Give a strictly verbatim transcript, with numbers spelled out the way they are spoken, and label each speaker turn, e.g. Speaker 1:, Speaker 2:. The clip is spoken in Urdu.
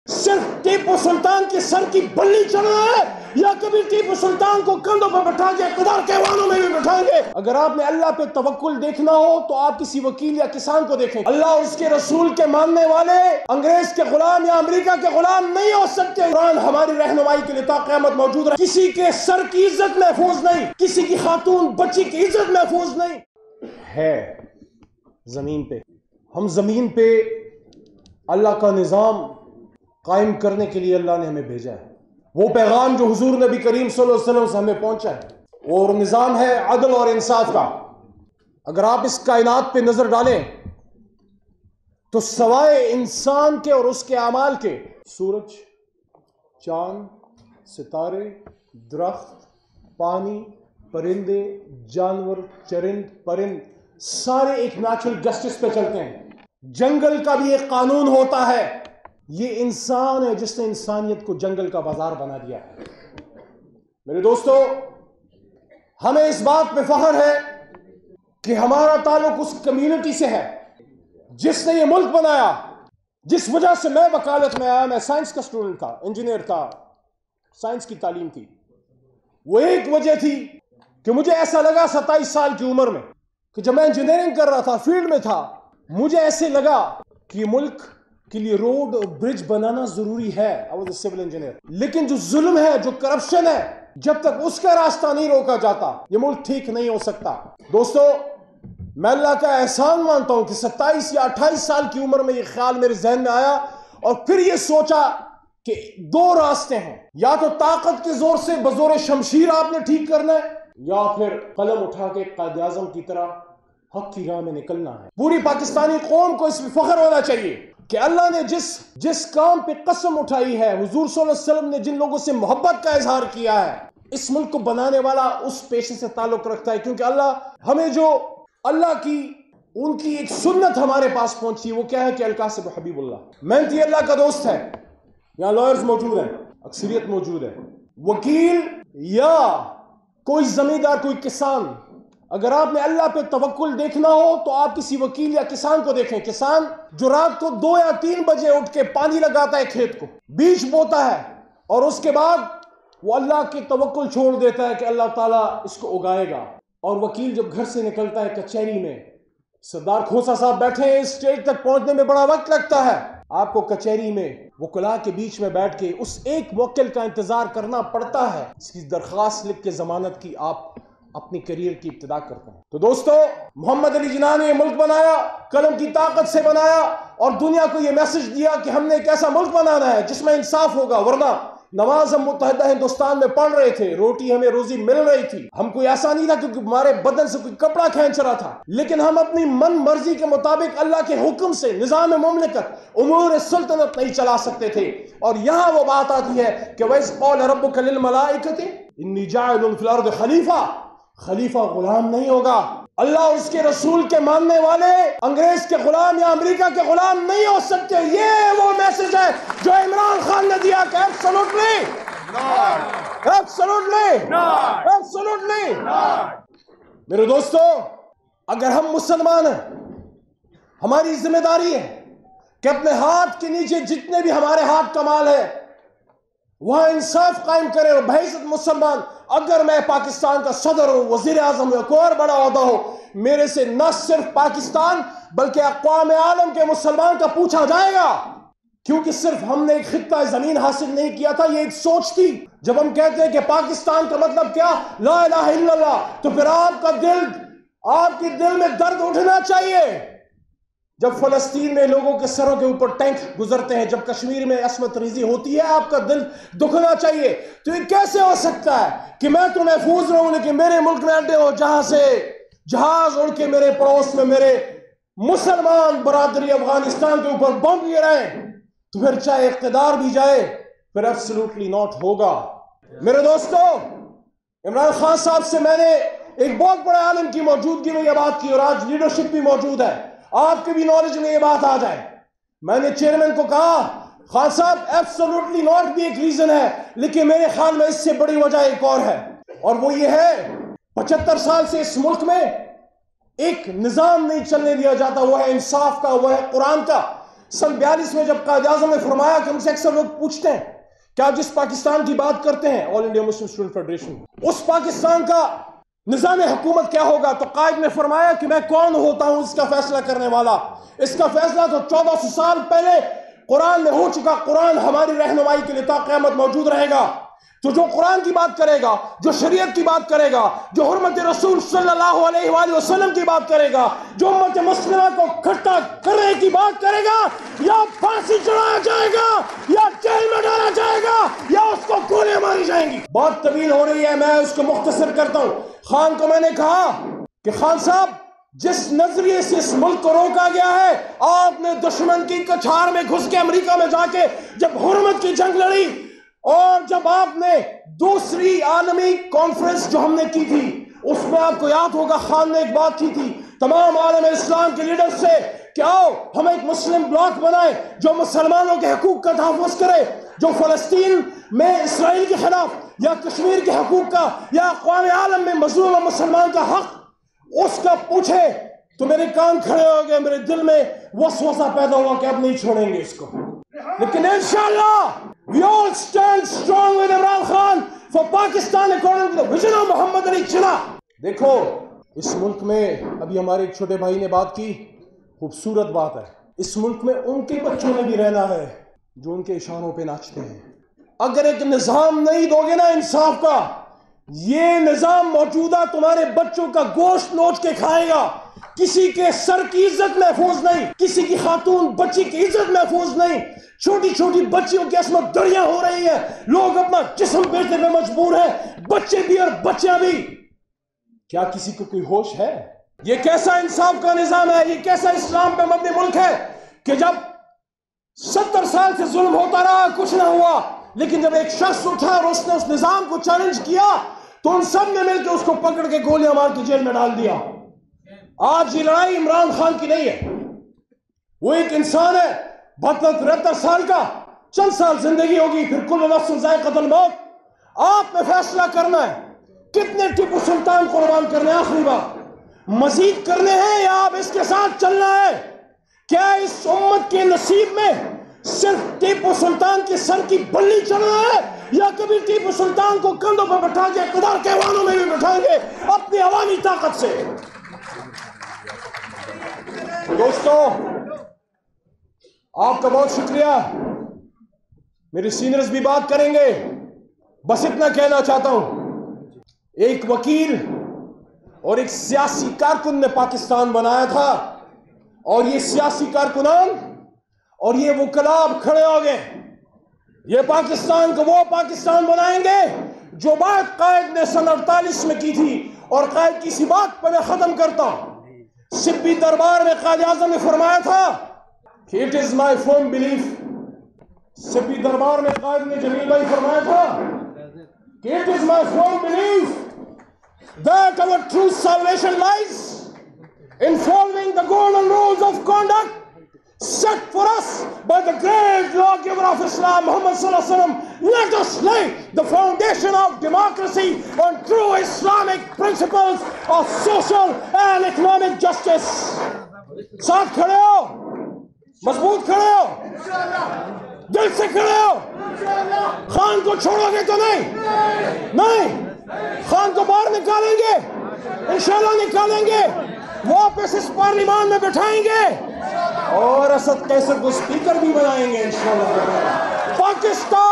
Speaker 1: صرف ٹیپو سلطان کے سر کی بلی چڑھنا ہے یا کبھی ٹیپو سلطان کو کندھوں پہ بٹھا کے اقتدار کے وانوں میں بھی بٹھائیں گے؟ اگر آپ نے اللہ پہ توکل دیکھنا ہو تو آپ کسی وکیل یا کسان کو دیکھیں۔ اللہ اس کے رسول کے ماننے والے انگریز کے غلام یا امریکہ کے غلام نہیں ہو سکتے۔ قرآن ہماری رہنمائی کے لیے تا قیامت موجود رہے۔ کسی کے سر کی عزت محفوظ نہیں، کسی کی خاتون بچی کی عزت محفوظ نہیں ہے زمین پہ۔ ہم زمین پہ اللہ کا نظام قائم کرنے کے لیے اللہ نے ہمیں بھیجا ہے۔ وہ پیغام جو حضور نبی کریم صلی اللہ علیہ وسلم سے ہمیں پہنچا ہے اور نظام ہے عدل اور انصاف کا۔ اگر آپ اس کائنات پہ نظر ڈالیں تو سوائے انسان کے اور اس کے اعمال کے سورج، چاند، ستارے، درخت، پانی، پرندے، جانور، چرند، پرند، سارے ایک نیچرل جسٹس پہ چلتے ہیں۔ جنگل کا بھی ایک قانون ہوتا ہے۔ یہ انسان ہے جس نے انسانیت کو جنگل کا بازار بنا دیا ہے۔ میرے دوستو، ہمیں اس بات پہ فخر ہے کہ ہمارا تعلق اس کمیونٹی سے ہے جس نے یہ ملک بنایا، جس وجہ سے میں وکالت میں آیا۔ میں سائنس کا اسٹوڈنٹ تھا، انجینئر تھا، سائنس کی تعلیم تھی۔ وہ ایک وجہ تھی کہ مجھے ایسا لگا ستائیس سال کی عمر میں کہ جب میں انجینئرنگ کر رہا تھا، فیلڈ میں تھا، مجھے ایسے لگا کہ یہ ملک کے لیے روڈ اور برج بنانا ضروری ہے۔ I was a civil engineer۔ لیکن جو ظلم ہے، جو کرپشن ہے، جب تک اس کا راستہ نہیں روکا جاتا یہ ملک ٹھیک نہیں ہو سکتا۔ دوستو، میں اللہ کا احسان مانتا ہوں کہ ستائیس یا اٹھائیس سال کی عمر میں یہ خیال میرے ذہن میں آیا اور پھر یہ سوچا کہ دو راستے ہیں، یا تو طاقت کے زور سے بزور شمشیر آپ نے ٹھیک کرنا ہے، یا پھر قلم اٹھا کے قائد اعظم کی طرح حق کی راہ میں نکلنا ہے۔ پوری پاکستانی قوم کو اس پہ فخر ہونا چاہیے کہ اللہ نے جس جس کام پہ قسم اٹھائی ہے، حضور صلی اللہ علیہ وسلم نے جن لوگوں سے محبت کا اظہار کیا ہے، اس ملک کو بنانے والا اس پیشے سے تعلق رکھتا ہے، کیونکہ اللہ ہمیں جو اللہ کی ان کی ایک سنت ہمارے پاس پہنچی، وہ کیا ہے کہ القاسم حبیب اللہ محنتی اللہ کا دوست ہے۔ یہاں لائرز موجود ہیں، اکثریت موجود ہے، وکیل یا کوئی زمیندار، کوئی کسان۔ اگر آپ نے اللہ پہ توکل دیکھنا ہو تو آپ کسی وکیل یا کسان کو دیکھیں۔ کسان جو رات کو دو یا تین بجے اٹھ کے پانی لگاتا ہے، کھیت کو بیج بوتا ہے، اور اس کے بعد وہ اللہ کے توکل چھوڑ دیتا ہے کہ اللہ تعالیٰ اس کو اگائے گا۔ اور وکیل جب گھر سے نکلتا ہے کچہری میں، سردار کھوسا صاحب بیٹھے ہیں، اس اسٹیج تک پہنچنے میں بڑا وقت لگتا ہے، آپ کو کچہری میں وکلاء کے بیچ میں بیٹھ کے اس ایک موکل کا انتظار کرنا پڑتا ہے، اس کی درخواست لکھ کے ضمانت کی آپ اپنی کریئر کی ابتدا کرتے ہیں۔ تو دوستو، محمد علی جناح نے یہ ملک بنایا، قلم کی طاقت سے بنایا، اور دنیا کو یہ میسج دیا کہ ہم نے ایک ایسا ملک بنانا ہے جس میں انصاف ہوگا۔ ورنہ نماز ہم متحدہ ہندوستان میں پڑھ رہے تھے، روٹی ہمیں روزی مل رہی تھی، ہم کوئی ایسا نہیں تھا کیونکہ ہمارے بدن سے کوئی کپڑا کھینچ رہا تھا، لیکن ہم اپنی من مرضی کے مطابق اللہ کے حکم سے نظام مملکت، امور سلطنت نہیں چلا سکتے تھے۔ اور یہاں وہ بات آتی ہے کہ وَإِذْ قَالَ رَبُّكَ لِلْمَلَائِكَةِ إِنِّي جَاعِلٌ فِي الْأَرْضِ خَلِيفَةً۔ خلیفہ غلام نہیں ہوگا۔ اللہ اور اس کے رسول کے ماننے والے انگریز کے غلام یا امریکہ کے غلام نہیں ہو سکتے۔ یہ وہ میسج ہے جو عمران خان نے دیا کہ ایبسولوٹلی ایبسولوٹلی ایبسولوٹلی۔ میرے دوستو، اگر ہم مسلمان ہیں، ہماری ذمہ داری ہے کہ اپنے ہاتھ کے نیچے جتنے بھی ہمارے ہاتھ کمال ہے وہاں انصاف قائم کرے۔ اور بحیثیت مسلمان، اگر میں پاکستان کا صدر ہوں، وزیر اعظم یا کوئی اور بڑا عہدہ ہو، میرے سے نہ صرف پاکستان بلکہ اقوام عالم کے مسلمان کا پوچھا جائے گا، کیونکہ صرف ہم نے ایک خطہ زمین حاصل نہیں کیا تھا، یہ ایک سوچ تھی۔ جب ہم کہتے ہیں کہ پاکستان کا مطلب کیا، لا الہ الا اللہ، تو پھر آپ کا دل آپ کے دل میں درد اٹھنا چاہیے۔ جب فلسطین میں لوگوں کے سروں کے اوپر ٹینک گزرتے ہیں، جب کشمیر میں عصمت ریزی ہوتی ہے، آپ کا دل دکھنا چاہیے۔ تو یہ کیسے ہو سکتا ہے کہ میں تو محفوظ رہوں لیکن میرے ملک میں اڈے ہو جہاں سے جہاز اڑ کے میرے پڑوس میں میرے مسلمان برادری افغانستان کے اوپر بم گرائیں؟ تو پھر چاہے اقتدار بھی جائے، پھر ایبسولوٹلی ناٹ ہوگا۔ میرے دوستو، عمران خان صاحب سے میں نے ایک بہت بڑے عالم کی موجودگی میں یہ بات کی، اور آج لیڈرشپ بھی موجود ہے، آپ کے بھی نالج میں یہ بات آ جائے۔ میں نے چیئرمین کو کہا، خان صاحب ایبسولوٹلی ناٹ بھی ایک ریزن ہے، لیکن میرے خیال میں اس سے بڑی وجہ ایک اور ہے، اور وہ یہ ہے پچہتر سال سے اس ملک میں ایک نظام نہیں چلنے دیا جاتا، وہ ہے انصاف کا، وہ ہے قرآن کا۔ سن بیالیس میں جب قائد اعظم نے فرمایا کہ مجھ سے اکثر لوگ پوچھتے ہیں کہ آپ جس پاکستان کی بات کرتے ہیں all India Muslim student federation, اس پاکستان کا نظام حکومت کیا ہوگا؟ تو قائد نے فرمایا کہ میں کون ہوتا ہوں اس کا فیصلہ کرنے والا؟ اس کا فیصلہ تو چودہ سو سال پہلے قرآن میں ہو چکا۔ قرآن ہماری رہنمائی کے لیے تا قیامت موجود رہے گا۔ تو جو قرآن کی بات کرے گا، جو شریعت کی بات کرے گا، جو حرمت رسول صلی اللہ علیہ وآلہ وسلم کی بات کرے گا، جو امت مسلمہ کو اکٹھا کرنے کی بات کرے گا، یا پھانسی چڑھایا جائے گا، یا جیل میں ڈالا جائے گا، یا اس کو گولیاں ماری جائیں گی۔ بات طویل ہو رہی ہے، میں اس کو مختصر کرتا ہوں۔ خان کو میں نے کہا کہ خان صاحب، جس نظریے سے اس ملک کو روکا گیا ہے، آپ نے دشمن کی کچھار میں گھس کے امریکہ میں جا کے جب حرمت کی جنگ لڑی، اور جب آپ نے دوسری عالمی کانفرنس جو ہم نے کی تھی، اس میں آپ کو یاد ہوگا خان نے ایک بات کی تھی تمام عالم اسلام کے لیڈر سے کہ آؤ ہم ایک مسلم بلاک بنائیں جو مسلمانوں کے حقوق کا تحفظ کرے، جو فلسطین میں اسرائیل کے خلاف یا کشمیر کے حقوق کا یا اقوام عالم میں مظلوم مسلمان کا حق اس کا پوچھے۔ تو میرے کان کھڑے ہو گئے، میرے دل میں وسوسہ پیدا ہوا کہ اب نہیں چھوڑیں گے اس کو، لیکن انشاءاللہ we all stand strong with Imran Khan for Pakistan according to the vision of Muhammad Ali Jinnah۔ دیکھو اس ملک میں ابھی ہمارے ایک چھوٹے بھائی نے بات کی، خوبصورت بات ہے، اس ملک میں ان کے بچوں نے بھی رہنا ہے جو ان کے اشاروں پہ ناچتے ہیں۔ اگر ایک نظام نہیں دو گے نا انصاف کا، یہ نظام موجودہ تمہارے بچوں کا گوشت نوچ کے کھائے گا۔ کسی کے سر کی عزت محفوظ نہیں، کسی کی خاتون بچی کی عزت محفوظ نہیں، چھوٹی چھوٹی بچیوں کی عصمت دریاں ہو رہی ہیں، لوگ اپنا جسم بیچنے پہ مجبور ہیں، بچے بھی اور بچیاں بھی۔ کیا کسی کو کوئی ہوش ہے؟ یہ کیسا انصاف کا نظام ہے؟ یہ کیسا اسلام پہ مبنی ملک ہے کہ جب ستر سال سے ظلم ہوتا رہا کچھ نہ ہوا، لیکن جب ایک شخص اٹھا اور اس نے اس نظام کو چیلنج کیا تو ان سب نے مل کے اس کو پکڑ کے گولیاں مار کے جیل میں ڈال دیا۔ آج یہ لڑائی عمران خان کی نہیں ہے، وہ ایک انسان ہے بہتر ترہتر سال کا، چند سال زندگی ہوگی، پھر کل نفس ذائقۃ الموت۔ آپ نے فیصلہ کرنا ہے کتنے ٹیپو سلطان قربان کرنے، آخری بات مزید کرنے ہیں یا آپ اس کے ساتھ چلنا ہے؟ کیا اس امت کے نصیب میں صرف ٹیپو سلطان کے سر کی بلی چڑھنا ہے، یا کبھی ٹیپو سلطان کو کندھوں پہ بٹھا کے اقتدار کے ایوانوں میں بھی بٹھائیں گے اپنی عوامی طاقت سے؟ دوستو آپ کا بہت شکریہ، میرے سینئرز بھی بات کریں گے، بس اتنا کہنا چاہتا ہوں، ایک وکیل اور ایک سیاسی کارکن نے پاکستان بنایا تھا، اور یہ سیاسی کارکنان اور یہ وکلاء کھڑے ہو گئے، یہ پاکستان کو وہ پاکستان بنائیں گے جو بات قائد نے سن اڑتالیس میں کی تھی۔ اور قائد کی اسی بات پر میں ختم کرتا ہوں، سبی دربار میں قائد اعظم نے فرمایا تھا کہ it is my firm belief, سبی دربار میں قائد نے جمیل بھائی فرمایا تھا کہ it is my firm belief that our true salvation lies in following the golden rules of conduct set for us by the great lawgiver of Islam, Muhammad sallallahu alaihi wasallam. Let us lay the foundation of democracy on true Islamic principles of social and economic justice. ساتھ کھڑے ہو، مضبوط کھڑے ہو، دل سے کھڑے ہو۔ خان کو چھوڑو گے تو نہیں، نہیں، خان کو باہر نکالیں گے، انشاءاللہ نکالیں گے، واپس اس پارلیمان میں بٹھائیں گے، اور اسد قیصر کو سپیکر بھی بنائیں گے انشاءاللہ۔ پاکستان